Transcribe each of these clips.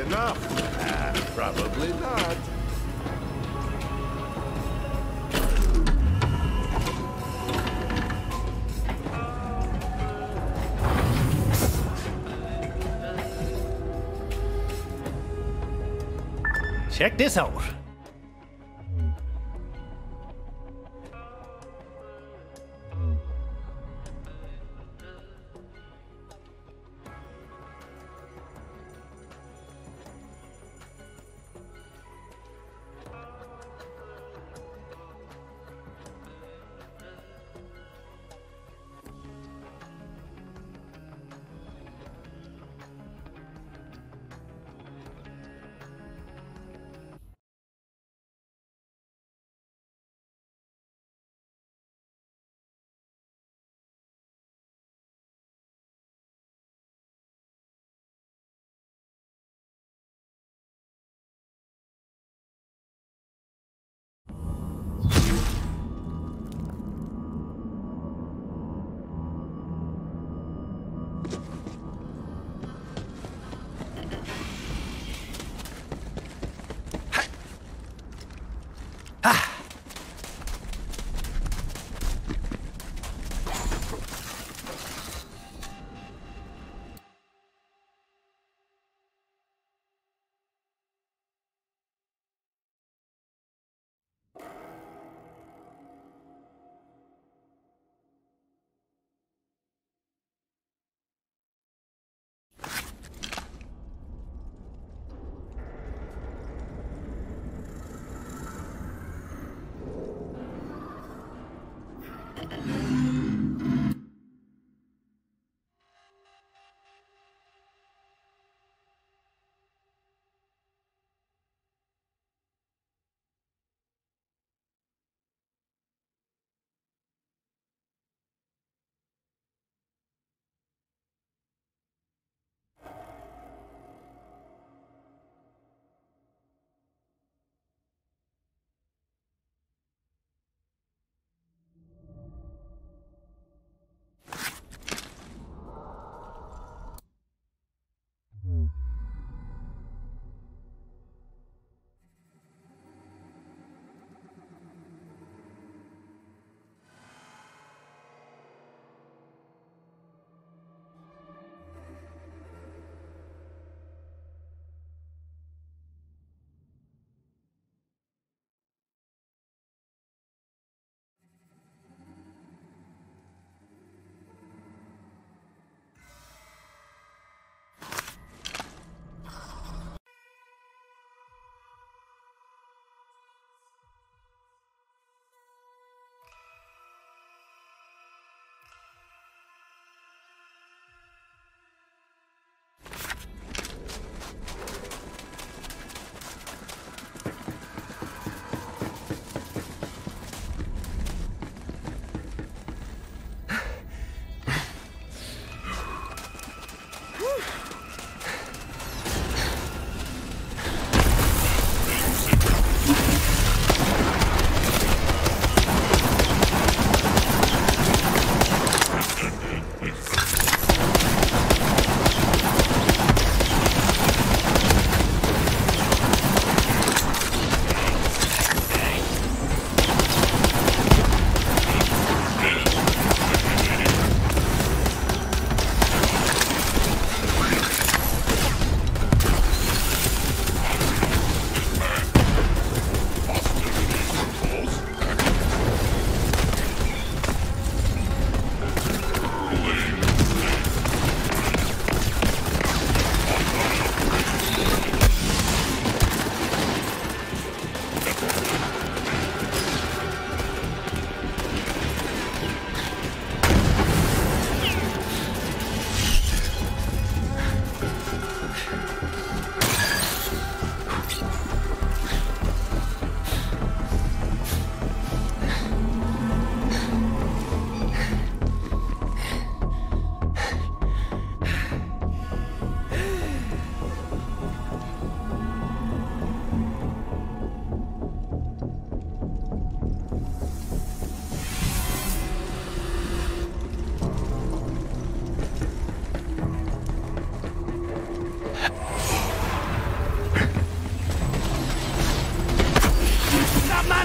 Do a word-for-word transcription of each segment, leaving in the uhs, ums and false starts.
enough? Ah, probably not. Check this out.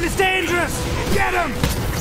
is dangerous! Get him!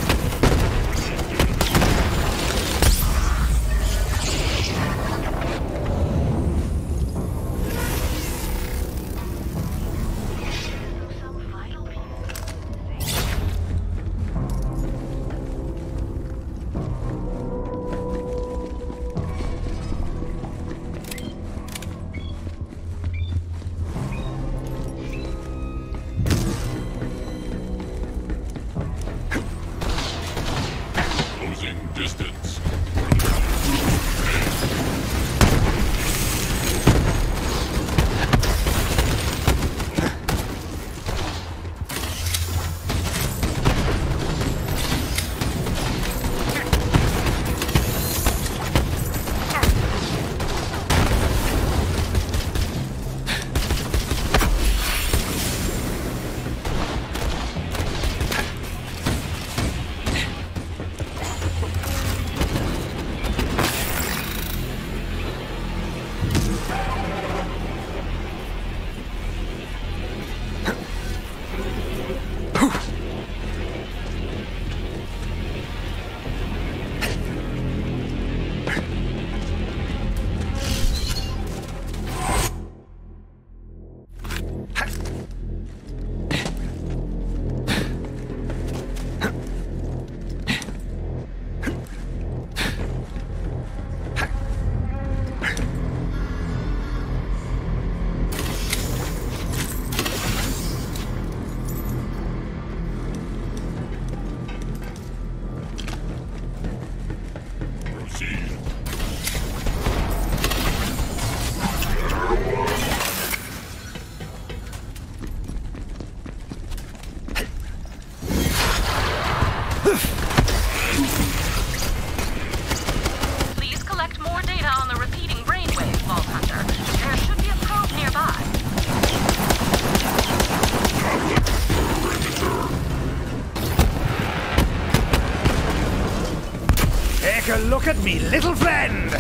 Distance. Please collect more data on the repeating brainwave, Vault Hunter. There should be a probe nearby. Take a look at me, little friend!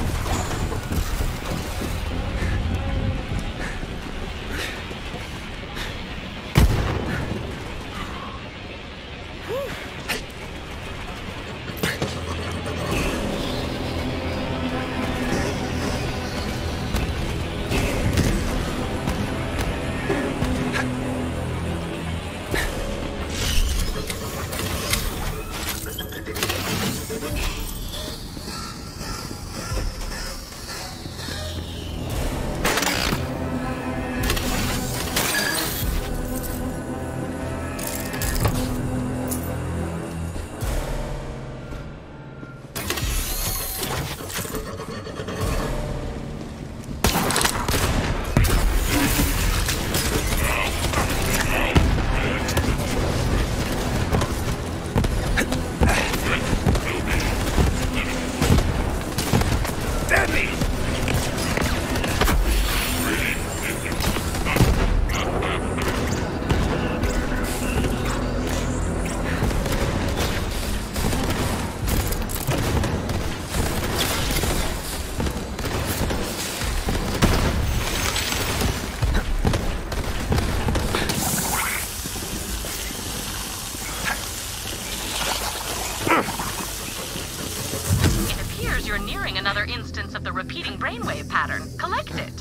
You're nearing another instance of the repeating brainwave pattern. Collect it.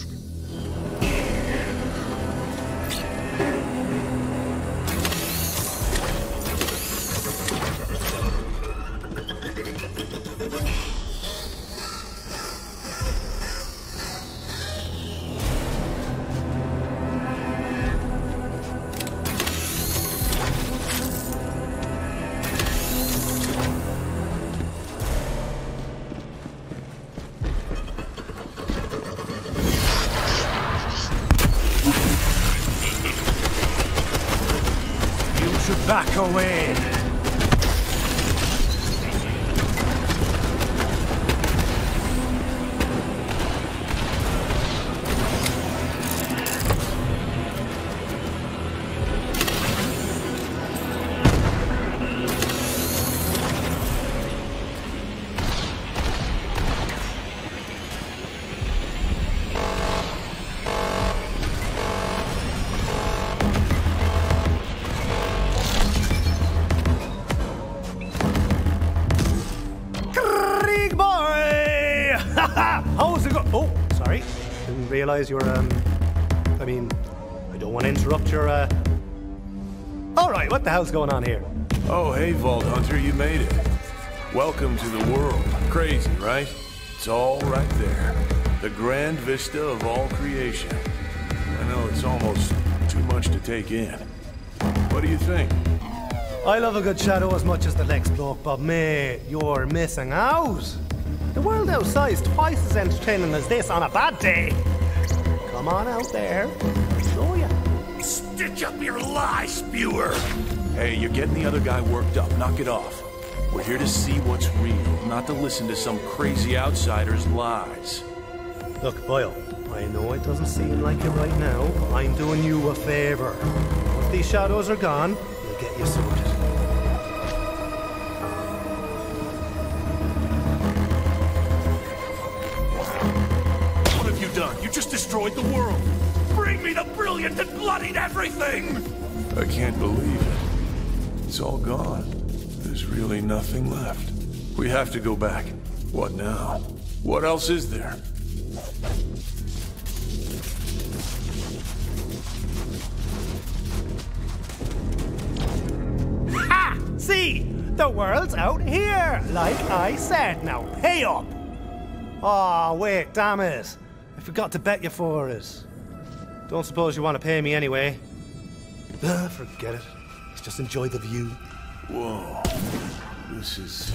Back away! didn't realize you were, um... I mean, I don't want to interrupt your, uh... Alright, what the hell's going on here? Oh, hey, Vault Hunter, you made it. Welcome to the world. Crazy, right? It's all right there. The grand vista of all creation. I know it's almost too much to take in. What do you think? I love a good shadow as much as the next bloke, but mate, you're missing out. The world outside's twice as entertaining as this on a bad day. Come on out there, I'll show ya. Stitch up your lie, spewer! Hey, you're getting the other guy worked up. Knock it off. We're here to see what's real, not to listen to some crazy outsider's lies. Look, Boyle, I know it doesn't seem like it right now, but I'm doing you a favor. Once these shadows are gone, we'll get you sorted. What have you done? You just destroyed the world! Bring me the brilliant and bloodied everything! I can't believe it. It's all gone. There's really nothing left. We have to go back. What now? What else is there? Ha! See? The world's out here, like I said. Now pay up! Aw, oh, wait, damn it. I forgot to bet you for it. Don't suppose you want to pay me anyway. Ah, forget it. Let's just enjoy the view. Whoa. This is...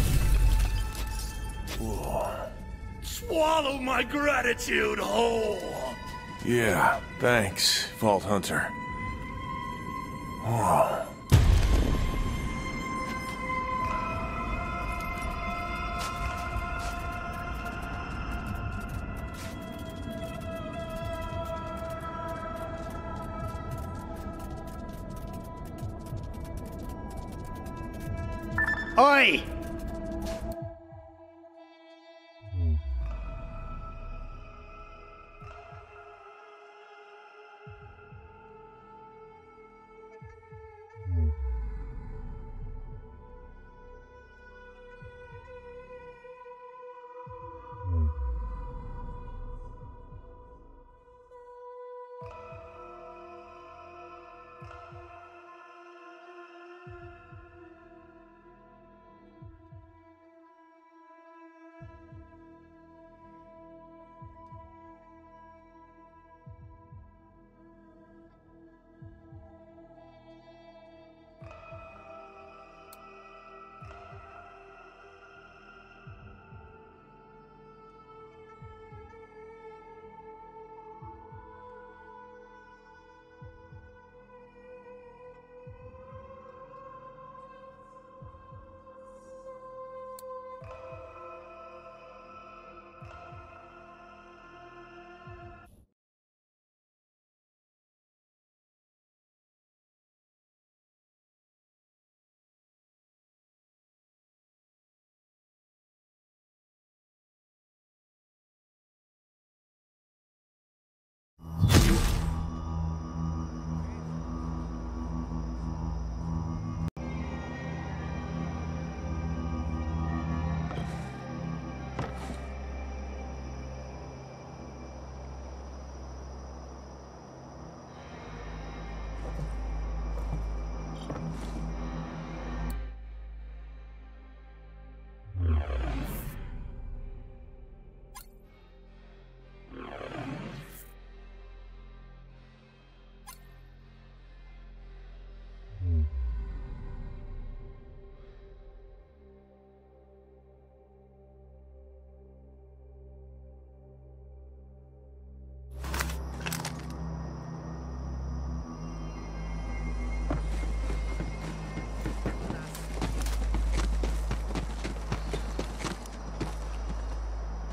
Whoa. Swallow my gratitude whole! Yeah, thanks, Vault Hunter. Whoa. Oi!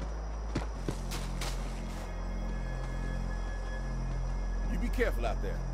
Careful out there.